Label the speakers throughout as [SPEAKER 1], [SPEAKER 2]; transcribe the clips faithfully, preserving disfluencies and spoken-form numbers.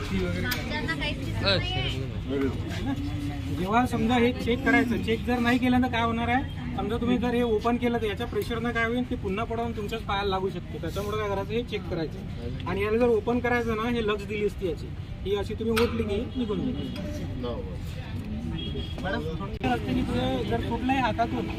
[SPEAKER 1] जेव्हा समजा हे चेक करायचं, चेक जर नाही केलं तर काय होणार आहे, समजा तुम्ही जर हे ओपन केलं तर याच्या प्रेशरनं काय होईल, ते पुन्हा पडवून तुमच्याच पायाला लागू शकते. त्याच्यामुळे काय करायचं, हे चेक करायचं. आणि याला जर ओपन करायचं ना, हे लक्स दिली असती याची, ही अशी तुम्ही ओटली की निघून मॅडम असते की तुझे जर कुठलाही हातातून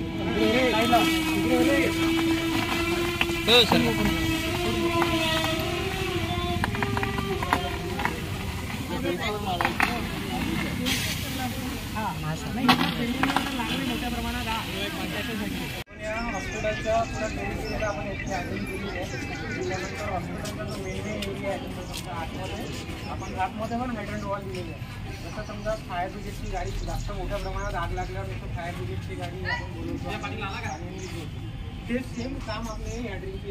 [SPEAKER 1] मोठ्या प्रमाणात हॉस्पिटलच्या पुरा मेडिसिनला आपण याची हँडलिंग केली आहे. त्यानंतर हॉस्पिटलचा जो मेन एरिया आहे समजा आतमध्ये, आपण आतमध्ये पण हायड्रंट वॉल दिलेली आहे. जसं समजा फायर ब्रिगेडची गाडी जास्त मोठ्या प्रमाणात आग लागल्यावर जसं फायर ब्रिगेडची गाडी आपण बोलवतो, ते सेम काम आपले हायड्रिंगची.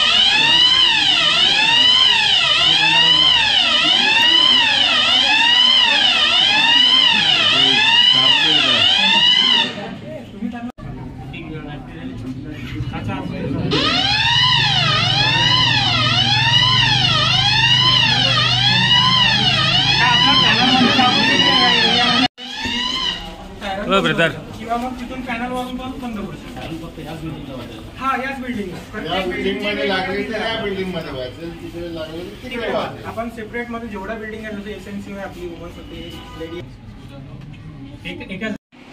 [SPEAKER 2] ब्रदर
[SPEAKER 1] किंवा मग तिथून पॅनल वाजून पण बंद करू शकतो. हा याच बिल्डिंग
[SPEAKER 3] मध्ये लागली तर या बिल्डिंग मध्ये व्हायचं, तिकडे लागले तिकडे व्हायचं.
[SPEAKER 1] आपण सेपरेट मध्ये जेवढा बिल्डिंग आहे जसं एसएनसी आहे आपली वुमन्स होते लेडी एक एका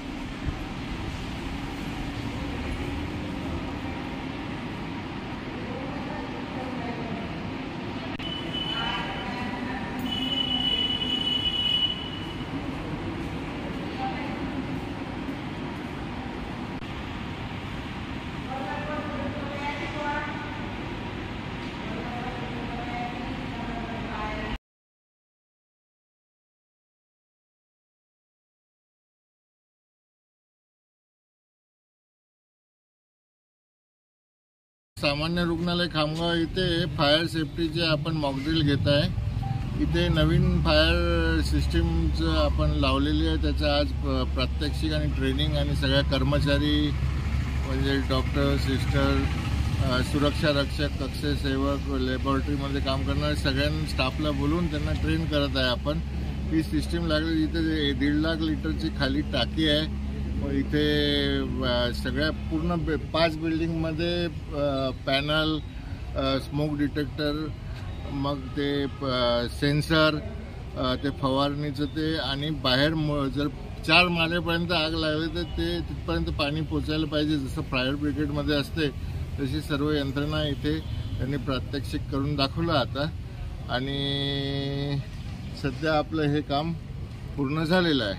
[SPEAKER 3] सामान्य रुग्णालय खामगाव इथे फायर सेफ्टीचे आपण मॉकड्रिल घेत आहे. इथे नवीन फायर सिस्टीमचं आपण लावलेली आहे. त्याचं आज प्रात्यक्षिक आणि ट्रेनिंग आणि सगळ्या कर्मचारी म्हणजे डॉक्टर, सिस्टर, सुरक्षा रक्षक, कक्षसेवक, लॅबोरेटरीमध्ये काम करणारे सगळ्यांना स्टाफला बोलून त्यांना ट्रेन करत आहे आपण. ही सिस्टीम लागली. इथे दीड लाख लिटरची खाली टाकी आहे. इथे सगळ्या पूर्ण पाच बिल्डिंगमध्ये पॅनल, स्मोक डिटेक्टर, मग ते सेन्सर, ते फवारणीचं ते, आणि बाहेर जर चार मालेपर्यंत आग लागली तर ते तिथपर्यंत पाणी पोचायला पाहिजे जसं फायर ब्रिगेडमध्ये असते तशी सर्व यंत्रणा इथे त्यांनी प्रात्यक्षिक करून दाखवलं आता. आणि सध्या आपलं हे काम पूर्ण झालेलं आहे.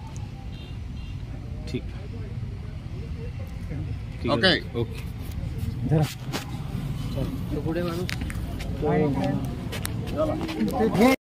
[SPEAKER 2] ठीक
[SPEAKER 3] ओके
[SPEAKER 1] ओके
[SPEAKER 2] पुढे माणूस